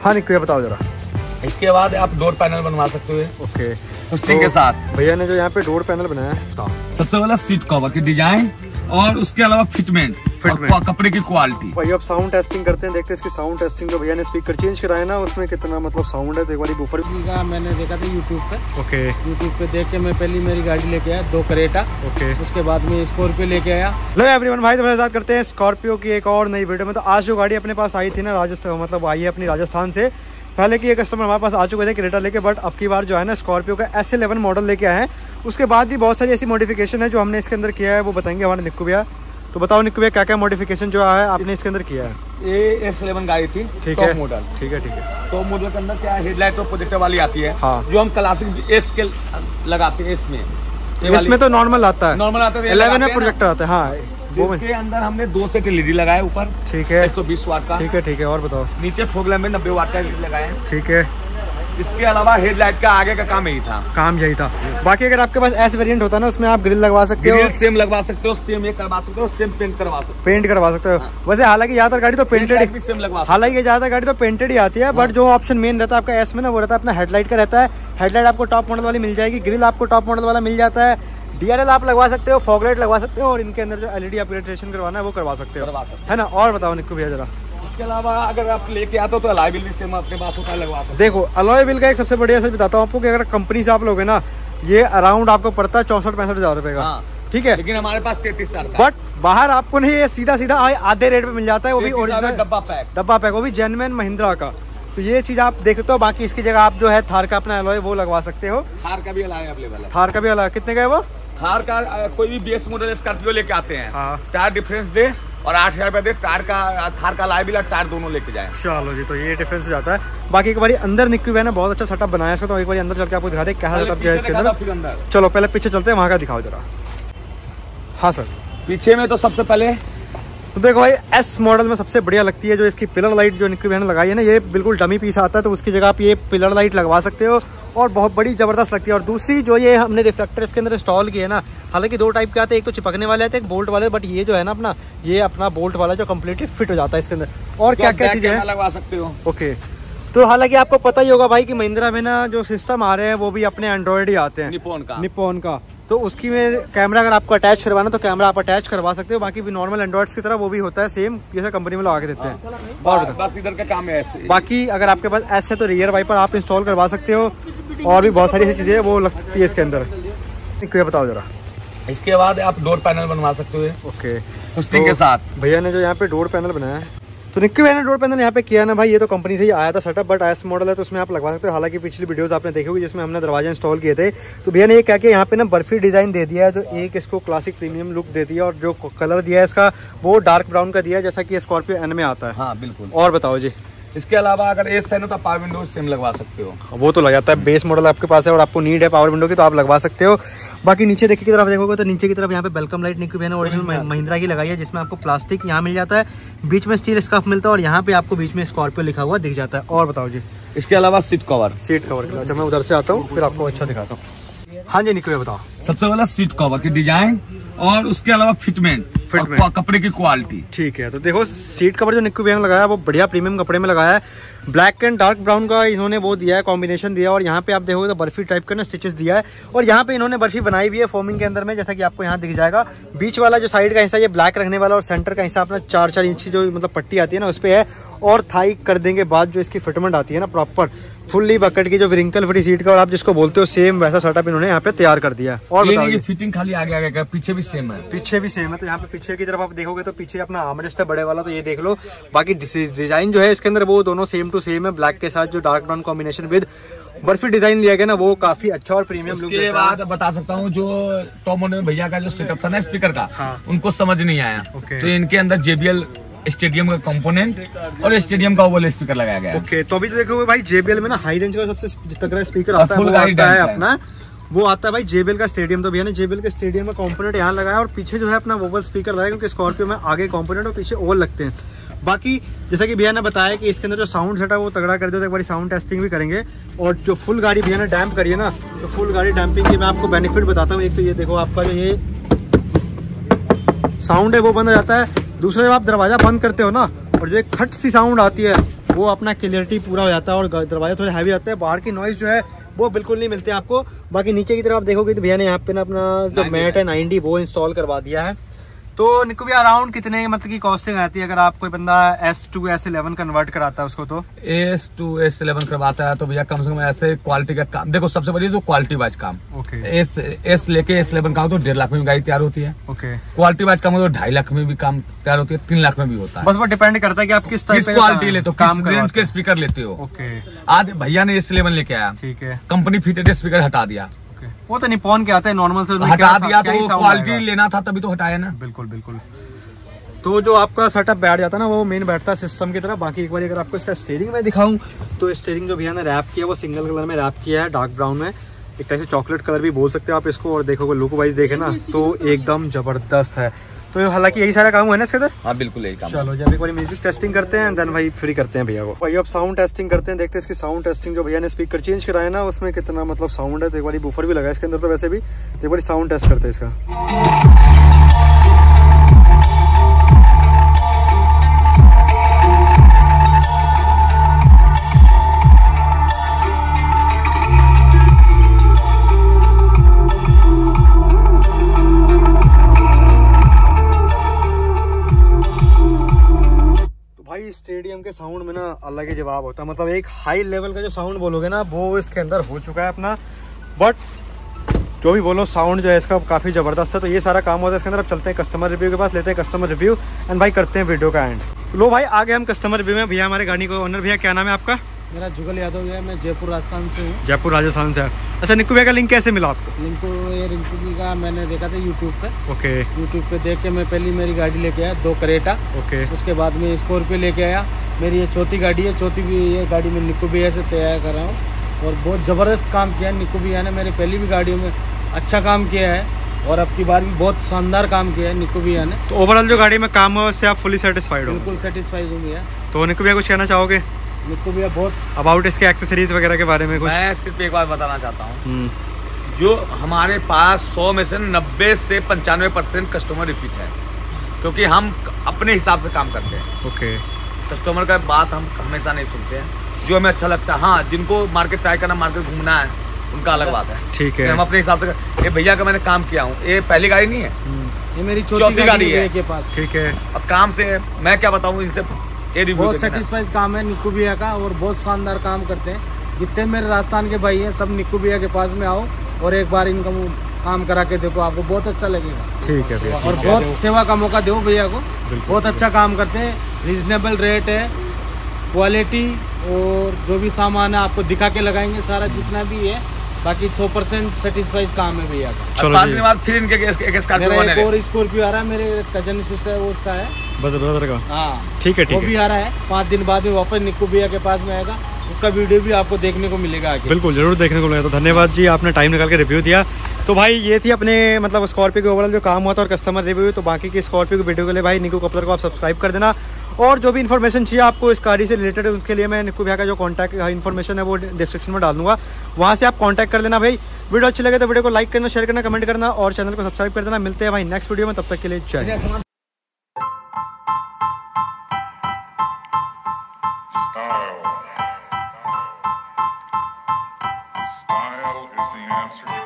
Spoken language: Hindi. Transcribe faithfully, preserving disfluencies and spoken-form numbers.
हाँ निक्कू बताओ जरा। इसके बाद आप डोर पैनल बनवा सकते हो। ओके उसके तो साथ भैया ने जो यहाँ पे डोर पैनल बनाया है, सबसे पहले सीट कवर की डिजाइन और उसके अलावा फिटमेंट, फिटमेंट। कपड़े की क्वालिटी। भाई अब साउंड टेस्टिंग करते हैं, देखते हैं इसकी साउंड टेस्टिंग। जो भैया ने स्पीकर चेंज कराया ना उसमें कितना मतलब साउंड है। तो एक बार बूफर मैंने देखा था यूट्यूब पे। ओके यूट्यूब पे देख के मैं पहली मेरी गाड़ी लेके आया दो करेटा। ओके उसके बाद में स्कॉर्पियो लेके आया। लो एवरीवन भाई तुम्हारे साथ करते हैं स्कॉर्पियो की एक और नई वीडियो में। तो आज जो गाड़ी अपने पास आई थी ना राजस्थान, मतलब आई है अपनी राजस्थान से। पहले की एक कस्टमर हमारे पास आ चुके थे क्रेटा लेके, बट अब की बार जो है ना स्कॉर्पियो का एस इलेवन मॉडल लेके आए हैं। उसके बाद भी बहुत सारी ऐसी मॉडिफिकेशन है जो हमने इसके अंदर किया है, वो बताएंगे हमारे निक्कू भैया। तो बताओ निक्कू भैया क्या क्या मॉडिफिकेशन जो है आपने इसके अंदर किया है। ये एस इलेवन गाड़ी थी, ठीक है मॉडल। ठीक है ठीक है। टॉप मॉडल के अंदर क्या हेडलाइट और प्रोजेक्टर वाली आती है। हाँ। जो हम क्लासिक एस के लगाते हैं इसमें। इसमें तो नॉर्मल आता है, नॉर्मल आता है, इलेवन में प्रोजेक्टर आता है। हाँ इसके अंदर हमने दो सेट एलईडी लगाए ऊपर। ठीक है, एक सौ बीस वाट का। ठीक है ठीक है। और बताओ। नीचे फोगलैम्प में नब्बे वाट का एलईडी लगाए। ठीक है। इसके अलावा हेडलाइट का आगे का काम यही था। काम यही था। बाकी अगर आपके पास एस वेरिएंट होता है ना उसमें आप ग्रिल लगवा सकते हो, ग्रिल सेम लगवा सकते हो, सेम ये करवा सकते हो, सेम पेंट करवा सकते हो। पेंट करवा सकते हो। वैसे हालांकि ज्यादातर गाड़ी तो पेंटेड भी सेम लगवा, हालांकि ज्यादा गाड़ी तो पेंटेड ही आती है। बट जो ऑप्शन मेन रहता है आपका एस में ना वो रहता है अपना हेडलाइट का रहता है। हेडलाइट आपको टॉप मॉडल वाली मिल जाएगी, ग्रिल आपको टॉप मॉडल वाला मिल जाता है, डीआरएल आप लगवा सकते हो, फॉग लाइट लगवा सकते हो, और इनके अंदर जो एलईडी अपग्रेडेशन करवाना है वो करवा सकते हो, है ना। और बताओ निक्कू भैया जरा। इसके अलावा अगर आप लेके आते हो तो अलॉय व्हील भी सेम अपने पास होता है, लगवा सकते हो। देखो अलॉय व्हील का एक सबसे बढ़िया सच बताता हूँ आपको कि अगर कंपनी से आप लोगे ना ये अराउंड आपको पड़ता है चौसठ पैंसठ हजार रुपए का। ठीक है, लेकिन हमारे पास तैतीस हजार का। बट बाहर आपको नहीं, ये सीधा सीधा आधे रेट पे मिल जाता है, वो भी ओरिजिनल डब्बा पैक, डब्बा पैक, वो भी जेन्युइन महिंद्रा का। तो ये चीज आप देखते हो। बाकी इसकी जगह आप जो है थार का अपना अलॉय वो लगवा सकते हो। थार का भी अलॉय अवेलेबल है। थार का भी अलॉय कितने का है वो? थार का कोई भी बेस मॉडल स्कॉर्पियो लेके आते हैं, हाँ। टायर डिफरेंस दे और आठ हजार रुपए दे, टायर का थार का अलॉय भी टायर दोनों लेके जाए। चलो जी, तो ये डिफरेंस हो जाता है। बाकी एक बार अंदर निक्कू भैया ने बहुत अच्छा सेटअप बनाया इसका, तो एक बार अंदर चल के आपको दिखा दे क्या सेटअप है इसके अंदर। चलो पहले पीछे चलते हैं, वहाँ का दिखाओ जरा। हाँ सर, पीछे में तो सबसे पहले तो देखो भाई एस मॉडल में सबसे बढ़िया लगती है जो इसकी पिलर लाइट जो निक्कू भैया ने लगाई है ना, ये बिल्कुल डमी पीस आता है, तो उसकी जगह आप ये पिलर लाइट लगवा सकते हो और बहुत बड़ी जबरदस्त लगती है। और दूसरी जो ये हमने रिफ्लेक्टर इसके अंदर इंस्टॉल किए ना, हालांकि दो टाइप के आते हैं, एक तो चिपकने वाले आते हैं, एक बोल्ट वाले, बट ये जो है ना अपना ये अपना बोल्ट वाला जो कम्प्लीटली फिट हो जाता है इसके अंदर। और क्या क्या चीजें हैं लगवा सकते हो। ओके, तो हालांकि आपको पता ही होगा भाई कि महिंद्रा में ना जो सिस्टम आ रहे हैं वो भी अपने एंड्रॉइड ही आते हैं, निप्पॉन का निप्पॉन का। तो उसकी में कैमरा अगर आपको अटैच करवाना तो कैमरा आप अटैच करवा सकते हो। बाकी भी नॉर्मल एंड्रॉइड्स की तरह वो भी होता है सेम, जैसे कंपनी में लगा के देते हैं। और बस इधर का काम है। बाकी अगर आपके पास एस है तो रियर वाइपर आप इंस्टॉल करवा सकते हो, और भी बहुत सारी ऐसी चीजें वो लग सकती है इसके अंदर। ये बताओ जरा। इसके बाद आप डोर पैनल बनवा सकते हो। ओके, उसके तो साथ भैया ने जो यहाँ पे डोर पैनल बनाया है, तो निक्कू भैया ने डोर पैनल यहाँ पे किया ना भाई, ये तो कंपनी से ही आया था सेटअप, बट एस मॉडल है तो उसमें आप लगवा सकते हो। हालांकि पिछली वीडियोस आपने देखी होगी जिसमें हमने दरवाजे इंस्टॉल किए थे, तो भैया ने ये क्या किया यहाँ पे ना बर्फी डिजाइन दे दिया है, जो एक इसको क्लासिक प्रीमियम लुक दे दिया, और जो कलर दिया है इसका वो डार्क ब्राउन का दिया है जैसा कि स्कॉर्पियो एन में आता है। हाँ बिल्कुल। और बताओ जी। इसके अलावा अगर एस है ना तो पावर विंडो सेम लगवा सकते हो, वो तो लग जाता है, बेस मॉडल आपके पास है और आपको नीड है पावर विंडो की तो आप लगवा सकते हो। बाकी नीचे देखिए की तरफ देखोगे तो नीचे की तरफ यहाँ पे वेलकम लाइट निक्कू भैया ने ओरिजिनल महिंद्रा की लगाई है, जिसमें आपको प्लास्टिक यहाँ मिल जाता है, बीच में स्टील स्कार्फ मिलता है, और यहाँ पे आपको बीच में स्कॉर्पियो लिखा हुआ दिख जाता है। और बताओ जी। इसके अलावा सीट कवर, सीट कवर अच्छा मैं उधर से आता हूँ फिर आपको अच्छा दिखाता हूँ। हाँ जी निक्कू भैया बताओ। सबसे पहले सीट कवर की डिजाइन और उसके अलावा फिटमेंट, फिटमेंट कपड़े की क्वालिटी। ठीक है, तो देखो सीट कवर जो निक्कू भैया ने लगाया वो बढ़िया प्रीमियम कपड़े में लगाया है, ब्लैक एंड डार्क ब्राउन का इन्होंने वो दिया है, कॉम्बिनेशन दिया है। और यहाँ पे आप देखोगे तो बर्फी टाइप का ना स्टिचेस दिया है, और यहाँ पे इन्होंने बर्फी बनाई भी है फोमिंग के अंदर में, जैसा कि आपको यहाँ दिख जाएगा। बीच वाला जो साइड का हिस्सा ये ब्लैक रखने वाला, और सेंटर का हिस्सा अपना चार चार इंच की जो मतलब पट्टी आती है ना उस पर है, और थाई कर देंगे बाद जो इसकी फिटमेंट आती है ना प्रॉपर फुल्ली बकेट की जो रिंकल फ्री सीट का और आप जिसको बोलते हो सेम वैसा सेटअप इन्होंने यहाँ पे तैयार कर दिया है। और ये फिटिंग खाली आगे आगे का, पीछे भी सेम है, पीछे भी सेम है। तो यहाँ पे पीछे की तरफ आप देखोगे तो पीछे अपना आर्मरेस्ट है बड़े वाला, तो ये देख लो। बाकी डिजाइन जो है इसके अंदर वो दोनों सेम टू सेम है, ब्लैक के साथ जो dark brown combination with barfi design लिया गया ना वो काफी अच्छा और प्रीमियम लुक के बाद बता सकता हूँ जो टॉप मॉडल में भैया का जो सेटअप था ना स्पीकर का, हाँ। उनको समझ नहीं आया, तो इनके अंदर जेबीएल स्टेडियम का कंपोनेंट और स्टेडियम का ओवल स्पीकर लगाया गया है। ओके, तो अभी तो देखो भाई जेबीएल में ना हाई रेंज का सबसे तगड़ा स्पीकर आता है, वो आता है अपना वो आता है भाई जेबीएल का स्टेडियम। तो भैया ने जेबीएल के स्टेडियम का कंपोनेंट यहाँ लगाया, और पीछे जो है अपना ओवल स्पीकर लगाया, क्योंकि स्कॉर्पियो में आगे कंपोनेंट और पीछे ओवल लगते हैं। बाकी जैसा कि भैया ने बताया कि इसके अंदर जो साउंड सेट है वो तगड़ा कर दो, तो एक बार साउंड टेस्टिंग भी करेंगे। और जो फुल गाड़ी भैया ने डैम्प करी है ना, तो फुल गाड़ी डैम्पिंग की मैं आपको बेनिफिट बताता हूँ। एक तो ये देखो आपका जो ये साउंड है वो बंद हो जाता है, दूसरा जब आप दरवाजा बंद करते हो ना और जो एक खट सी साउंड आती है वो अपना क्लियरिटी पूरा हो जाता है और दरवाजे थोड़े हैवी आते हैं। बाहर की नॉइज़ जो है वो बिल्कुल नहीं मिलते आपको। बाकी नीचे की तरफ आप देखोगे तो भैया ने यहाँ पे ना अपना जो मैट है नाइनटी वो इंस्टॉल करवा दिया है। तो निक्कू भैया अराउंड कितने मतलब की कॉस्टिंग आती है अगर आप कोई बंदा S to S eleven convert कराता है उसको? तो एस टू एस इलेवन करवाता है तो भैया कम से कम ऐसे क्वालिटी का काम, देखो सबसे बड़ी तो क्वालिटी वाइज काम। ओके। एस एस लेके एस इलेवन का हो तो डेढ़ लाख में भी गाड़ी तैयार होती है। ओके। क्वालिटी वाइज काम हो तो ढाई लाख में भी काम तैयार होती है, तीन लाख में भी होता है। बस वो डिपेंड करता है कि आप किस किस क्वालिटी लेते हो, किस रेंज के स्पीकर लेते हो। ओके। आज भैया ने एस इलेवन लेके आया, ठीक है, कंपनी फिटेड स्पीकर हटा दिया। वो तो निपॉन के आते हैं नॉर्मल से, हटा दिया तो क्वालिटी लेना था तभी तो हटाया ना। बिल्कुल बिल्कुल। तो जो आपका सेटअप बैठ जाता है ना वो मेन बैठता है सिस्टम की तरह। बाकी एक बार अगर आपको इसका स्टीयरिंग में दिखाऊं तो स्टीयरिंग जो भैया ने रैप किया है वो सिंगल कलर में रैप किया है, डार्क ब्राउन में, एक तरह से चॉकलेट कलर भी बोल सकते हो आप इसको। और देखोगे लुक वाइज देखे ना तो एकदम जबरदस्त है। तो हालांकि यही सारा काम है ना इसके अंदर? हाँ बिल्कुल यही काम। चलो जब एक बार म्यूजिक टेस्टिंग करते हैं देन भाई फ्री करते हैं भैया को। भाई अब साउंड टेस्टिंग करते हैं, देखते हैं इसकी साउंड टेस्टिंग। जो भैया ने स्पीकर चेंज कराया ना उसमें कितना मतलब साउंड है। तो एक बार बूफर भी लगा है इसके अंदर, तो वैसे भी एक बार साउंड टेस्ट करते हैं इसका। स्टेडियम के साउंड में ना अलग ही जवाब होता है। मतलब एक हाई लेवल का जो साउंड बोलोगे ना वो इसके अंदर हो चुका है अपना। बट जो भी बोलो साउंड जो है इसका काफ़ी ज़बरदस्त है। तो ये सारा काम होता है इसके अंदर। अब चलते हैं कस्टमर रिव्यू के पास, लेते हैं कस्टमर रिव्यू एंड भाई करते हैं वीडियो का एंड। लो भाई आगे हम कस्टमर रिव्यू में। भैया हमारे गाड़ी को ओनर, भैया क्या नाम है आपका? मेरा जुगल यादव है, मैं जयपुर राजस्थान से हूँ। जयपुर राजस्थान से। अच्छा निक्कू भैया का लिंक कैसे मिला आपको? लिंक ये रिंकू जी का मैंने देखा था यूट्यूब पे। ओके। यूट्यूब पे देख के मैं पहली मेरी गाड़ी लेके आया, दो करेटा। ओके। उसके बाद में स्कॉर्पियो लेके आया। मेरी ये चौथी गाड़ी है, चौथी भी ये गाड़ी मैं निक्कू भैया से तैयार कर रहा हूँ और बहुत ज़बरदस्त काम किया है निक्कू भैया ने। मेरी पहली भी गाड़ियों में अच्छा काम किया है और अब की बार भी बहुत शानदार काम किया है निक्कू भैया ने। तो ओवरऑल जो गाड़ी में काम है उससे आप फुली सेटिस्फाइड हो? बिल्कुल सेटिस्फाइड हूँ भैया। तो निक्कू भैया कुछ कहना चाहोगे? निक्कू भैया बहुत अबाउट इसके एक्सेसरीज वगैरह के बारे में कुछ? मैं सिर्फ एक बात बताना चाहता हूँ, जो हमारे पास सौ में से नब्बे से पंचानवे परसेंट कस्टमर रिपीट है, क्योंकि हम अपने हिसाब से काम करते हैं। ओके। कस्टमर का बात हम हमेशा नहीं सुनते हैं, जो हमें अच्छा लगता है। हाँ, जिनको मार्केट ट्राई करना, मार्केट घूमना है, उनका अलग बात है। ठीक है। हम अपने हिसाब से, ये भैया का मैंने काम किया हूँ, ये पहली गाड़ी नहीं है, ये मेरी चौथी गाड़ी है के पास। ठीक है। अब काम से मैं क्या बताऊँ इनसे, बहुत सेटिस्फाइड काम है निक्कू भैया का और बहुत शानदार काम करते हैं। जितने मेरे राजस्थान के भाई हैं सब निक्कू भैया के पास में आओ और एक बार इनका काम करा के देखो, आपको बहुत अच्छा लगेगा। ठीक है भैया। और बहुत सेवा का मौका दो भैया को, बहुत अच्छा काम करते हैं, रीजनेबल रेट है, क्वालिटी और जो भी सामान है आपको दिखा के लगाएंगे सारा जितना भी है। बाकी सौ परसेंट सेटिस्फाइड काम है भैया का। चलो पाँच दिन बाद फिर इनके एक स्कॉर्पियो और स्कॉर्पियो आ रहा है, मेरे कजन सिस्टर है वो उसका है, बस ब्रदर का। हाँ ठीक है, ठीक है। वो भी आ रहा है पाँच दिन बाद में वापस निक्कू भैया के पास में आएगा, उसका वीडियो भी आपको देखने को मिलेगा आगे। बिल्कुल जरूर देखने को मिलेगा। तो धन्यवाद जी, आपने टाइम निकाल के रिव्यू दिया। तो भाई ये थी अपने मतलब स्कॉर्पियो के ओवरऑल जो काम हुआ था और कस्टमर रिव्यू। तो बाकी की स्कॉर्पियो की वीडियो के लिए भाई निक्कू कपलर को आप सब्सक्राइब कर देना। और जो भी इन्फॉर्मेशन चाहिए आपको इस गाड़ी से रिलेटेड, उसके लिए मैं निक्कू भैया का जो कॉन्टैक्ट इन्फॉर्मेशन है वो डिस्क्रिप्शन में डाल दूंगा, वहाँ से आप कॉन्टैक्ट कर लेना। भाई वीडियो अच्छी लगे तो वीडियो को लाइक करना, शेयर करना, कमेंट करना और चैनल को सब्सक्राइब कर देना। मिलते हैं भाई नेक्स्ट वीडियो में, तब तक के लिए जय। Style. Style is the answer.